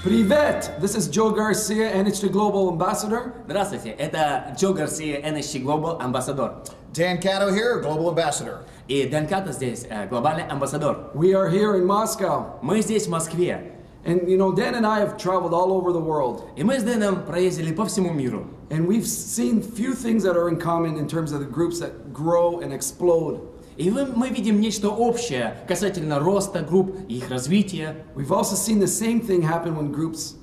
Привет! This is Joe Garcia, NHG Global Ambassador. Здравствуйте, это Джо Гарсия, NHG Global Ambassador. Dan Cato here, Global Ambassador. И Дэн Като здесь, глобальный амбассадор. We are here in Moscow. Мы здесь, в Москве. And you know, Dan and I have traveled all over the world. И мы с Дэном проездили по всему миру. And we've seen few things that are in common in terms of the groups that grow and explode. И мы видим нечто общее касательно роста групп и их развития. We've also seen the same thing happen when groups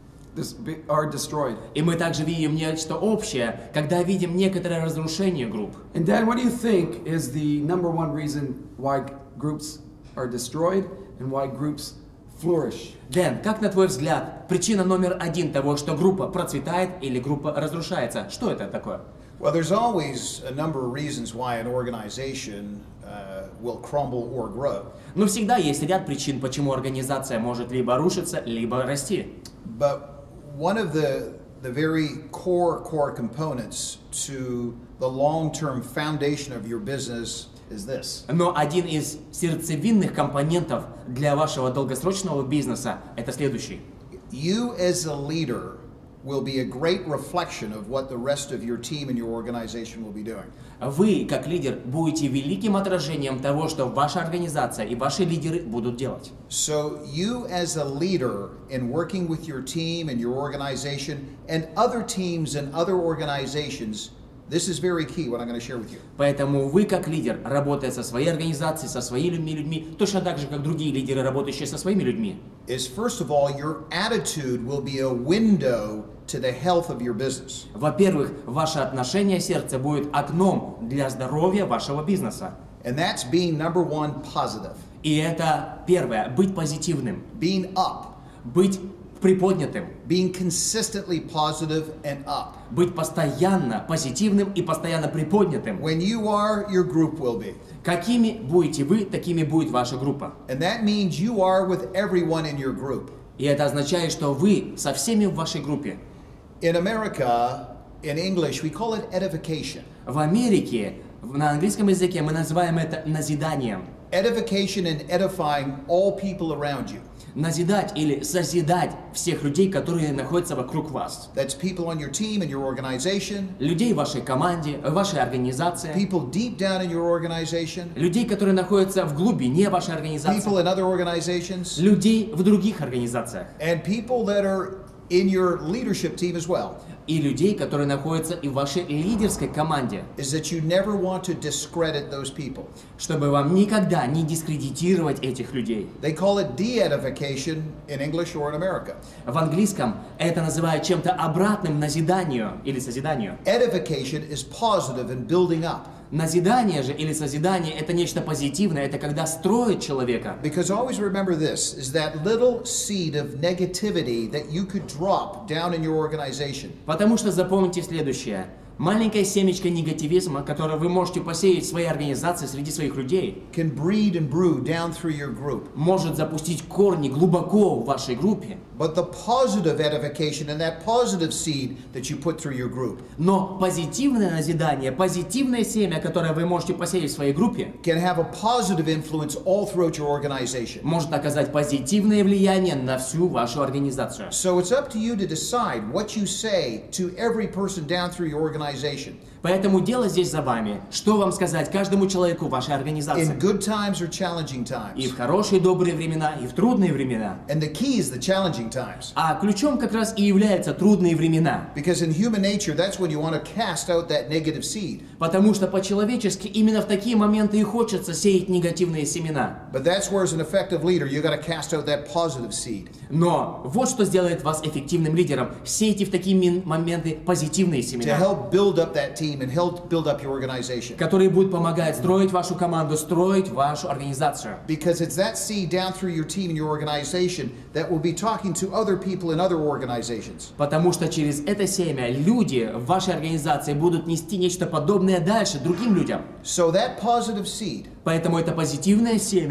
are destroyed. И мы также видим нечто общее, когда видим некоторое разрушение групп. And Dan, what do you think is the number one reason why groups are destroyed and why groups flourish? Дэн, как на твой взгляд, причина номер один того, что группа процветает или группа разрушается? Что это такое? Well, there's always a number of reasons why an organization will crumble or grow. Но всегда есть ряд причин, почему организация может либо рушиться, либо расти. But one of the very core components to the long-term foundation of your business is this. Но один из сердцевинных компонентов для вашего долгосрочного бизнеса – это следующий. You as a leader will be a great reflection of what the rest of your team and your organization will be doing. Вы, как лидер, будете великим отражением того, что ваша организация и ваши лидеры будут делать. So you as a leader in working with your team and your organization and other teams and other organizations, this is very key, what I'm going to share with you. Поэтому вы, как лидер, работая со своей организацией, со своими людьми, точно так же, как другие лидеры, работающие со своими людьми, Is first of all, your attitude will be a window to the health of your business. во-первых, ваше отношение сердца будет окном для здоровья вашего бизнеса. And that's being number one, positive. И это первое, быть позитивным, Being up. быть приподнятым, Being consistently positive and up. быть постоянно позитивным и постоянно приподнятым. When you are, your group will be. Какими будете вы, такими будет ваша группа. And that means you are with everyone in your group. И это означает, что вы со всеми в вашей группе. In America, in English, we call it edification. В Америке, на английском языке мы называем это назиданием. Edification and edifying all people around you. Назидать или созидать всех людей, которые находятся вокруг вас. That's people on your team and your organization. Людей в вашей команде, в вашей организации. People deep down in your organization. Людей, которые находятся в глубине вашей организации. People in other organizations. Людей в других организациях. And people that are in your leadership team as well. И людей, которые находятся и в вашей лидерской команде. Is that you never want to discredit those people. Чтобы вам никогда не дискредитировать этих людей. They call it de-edification in English or in America. В английском это называют чем-то обратным назиданию или созиданию. Edification is positive and building up. Назидание же или созидание это нечто позитивное, это когда строит человека. Because always remember this, is that little seed of negativity that you could drop down in your organization. Потому что запомните следующее. Маленькое семечко негативизма, которое вы можете посеять в своей организации среди своих людей, Can breed and brew down through your group. может запустить корни глубоко в вашей группе. But the positive edification and that positive seed that you put through your group Но позитивное назидание, позитивное семя, которое вы можете посеять в своей группе, can have a positive influence all throughout your organization. может оказать позитивное влияние на всю вашу организацию. So it's up to you to decide what you say to every person down through your organization. Поэтому дело здесь за вами. Что вам сказать каждому человеку в вашей организации? In good times or challenging И times. в хорошие добрые времена, и в трудные времена. And the key is the challenging times. А ключом как раз и являются трудные времена. Because in human nature, that's when you want to cast out that negative seed. Потому что по-человечески именно в такие моменты и хочется сеять негативные семена. But that's where, as an effective leader, you got to cast out that positive seed. Но вот что сделает вас эффективным лидером. Сейте в такие моменты позитивные To семена, help build up that team and help build up your organization. которые будут помогать строить вашу команду, строить вашу организацию. Because it's that seed down through your team and your organization that will be talking to other people in other organizations. Потому что через это семя люди в вашей организации будут нести нечто подобное дальше другим людям. So that positive seed Поэтому это позитивное семя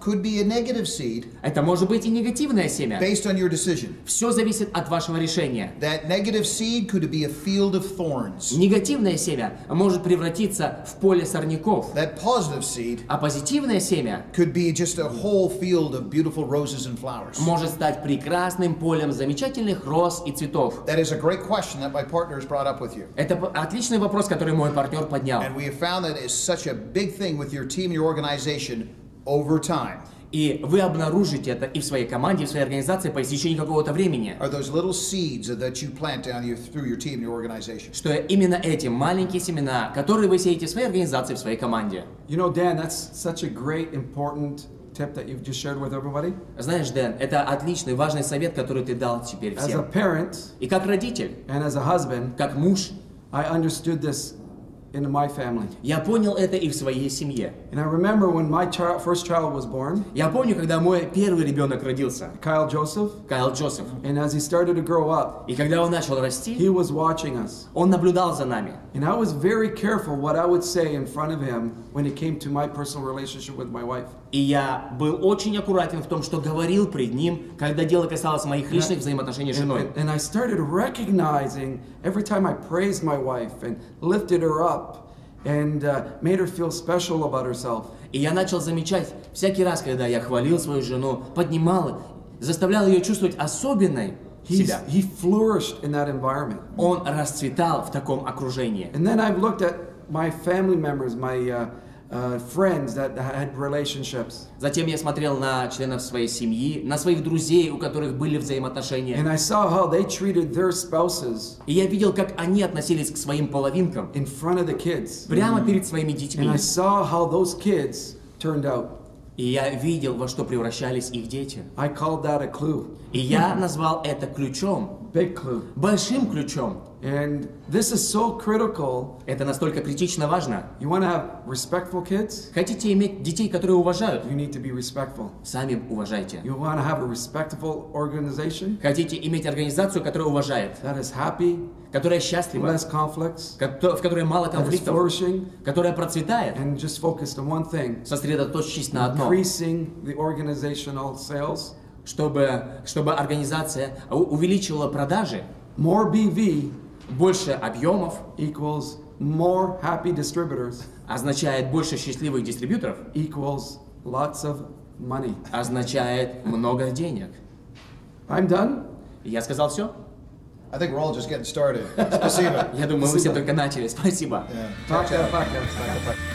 could be a negative seed Это может быть и негативное семя. based on your decision. Все зависит от вашего решения. That negative seed could be a field of thorns. Негативное семя может превратиться в поле сорняков, That positive seed а позитивное семя could be just a whole field of beautiful roses and flowers. может стать прекрасным полем замечательных роз и цветов. That is a great question that my partner has brought up with you. Это отличный вопрос, который мой партнер поднял. And we have found that it's such a big thing with your team and your organization over time. И вы обнаружите это и в своей команде, и в своей организации по истечении какого-то времени, Are those little seeds that you plant through your team and your organization? что именно эти маленькие семена, которые вы сеете в своей организации, в своей команде. You know, Dan, that's such a great, important tip that you've just shared with everybody. Знаешь, Дэн, это отличный, важный совет, который ты дал теперь As a всем. parent И как родитель, and as a husband, как муж, I understood this in my family. я понял это и в своей семье. And I remember when my first child was born, Я помню, когда мой первый ребенок родился, Kyle Joseph, Кайл Джозеф. and as he started to grow up, И когда он начал расти, he was watching us. он наблюдал за нами. And I was very careful what I would say in front of him when it came to my personal relationship with my wife. И я был очень аккуратен в том, что говорил пред ним, когда дело касалось моих личных взаимоотношений с женой. And I started recognizing every time I praised my wife and lifted her up and made her feel special about herself. И я начал замечать, всякий раз, когда я хвалил свою жену, поднимал, заставлял ее чувствовать особенной себя. He flourished in that environment. Он расцветал в таком окружении. And then I've looked at my family members, my friends that had relationships. Затем я смотрел на членов своей семьи, на своих друзей, у которых были взаимоотношения. And I saw how they treated their spouses И я видел, как они относились к своим половинкам in front of the kids. прямо перед своими And детьми. I saw how those kids turned out. И я видел, во что превращались их дети. I called that a clue, И я назвал это ключом, big clue. большим ключом. And this is so critical. Это настолько критично важно. You want to have respectful kids? Хотите иметь детей, которые уважают? You need to be respectful. Сами уважайте. You want to have a respectful organization Хотите иметь организацию, которая уважает, that is happy, которая счастлива, less conflicts, в которой мало that is конфликтов, flourishing, которая процветает, and just focused on one thing, сосредоточившись на одном, increasing the organizational sales. чтобы организация увеличила продажи, More BV больше объемов equals more happy distributors означает больше счастливых дистрибьюторов, equals lots of money. означает много денег. I'm done. Я сказал все? I think we're all just getting started. Спасибо. Я думаю, мы все только начали. Спасибо. Yeah. Talk to you.